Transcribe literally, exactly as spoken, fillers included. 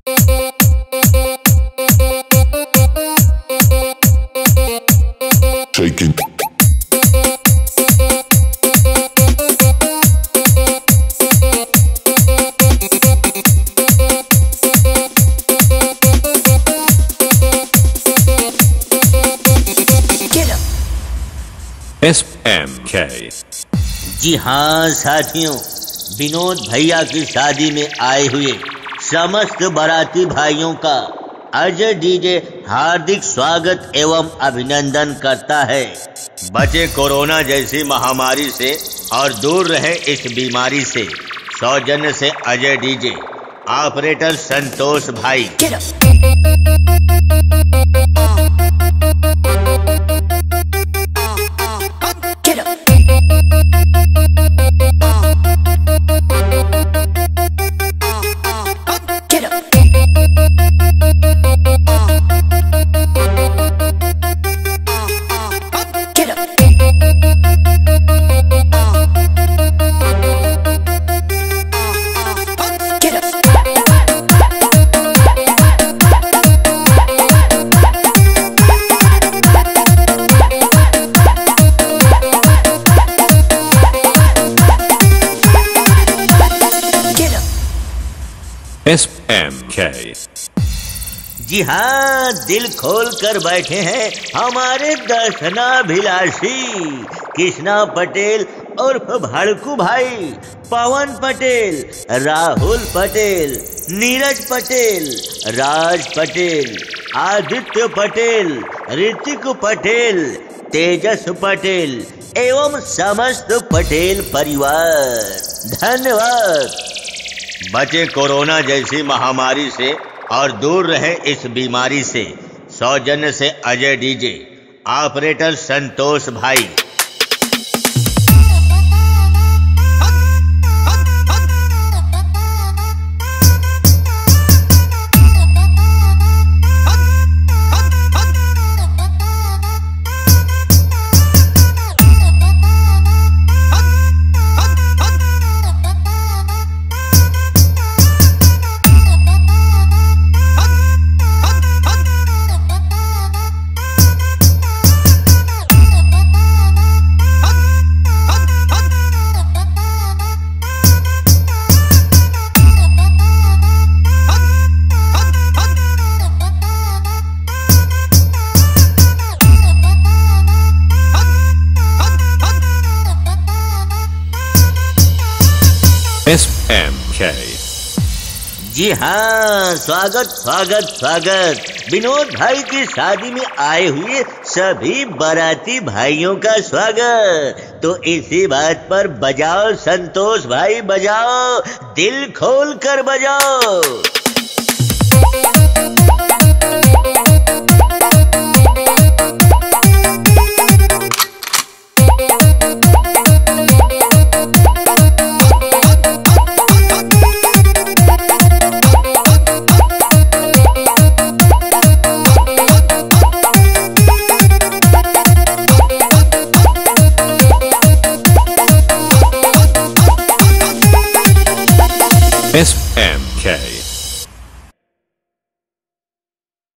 Shaking. S M के। जी हाँ साथियों, विनोद भैया की शादी में आए हुए समस्त बाराती भाइयों का अजय डीजे हार्दिक स्वागत एवं अभिनंदन करता है। बचे कोरोना जैसी महामारी से और दूर रहे इस बीमारी से। सौजन्य से अजय डीजे, ऑपरेटर संतोष भाई। एस एम के। जी हाँ, दिल खोल कर बैठे हैं हमारे दर्शनाभिलाषी कृष्णा पटेल और भड़कू भाई, पवन पटेल, राहुल पटेल, नीरज पटेल, राज पटेल, आदित्य पटेल, ऋतिक पटेल, तेजस पटेल एवं समस्त पटेल परिवार। धन्यवाद। बचे कोरोना जैसी महामारी से और दूर रहे इस बीमारी से। सौजन्य से अजय डीजे, ऑपरेटर संतोष भाई। एस एम के। जी हाँ, स्वागत स्वागत स्वागत। विनोद भाई की शादी में आए हुए सभी बाराती भाइयों का स्वागत। तो इसी बात पर बजाओ संतोष भाई, बजाओ, दिल खोल कर बजाओ। S M